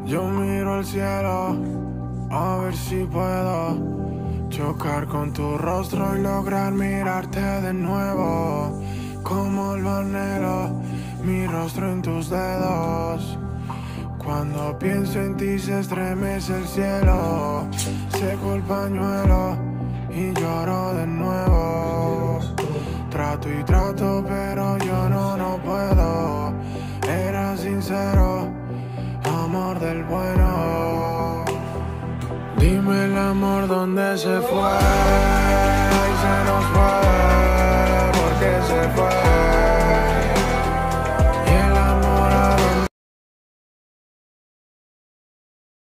Yo miro al cielo a ver si puedo chocar con tu rostro y lograr mirarte de nuevo. Como lo anhelo, mi rostro en tus dedos. Cuando pienso en ti se estremece el cielo. Seco el pañuelo y lloro de nuevo. Trato y trato pero yo no puedo. Era sincero, amor del bueno. Dime el amor dónde se fue. Y se nos fue, porque se fue.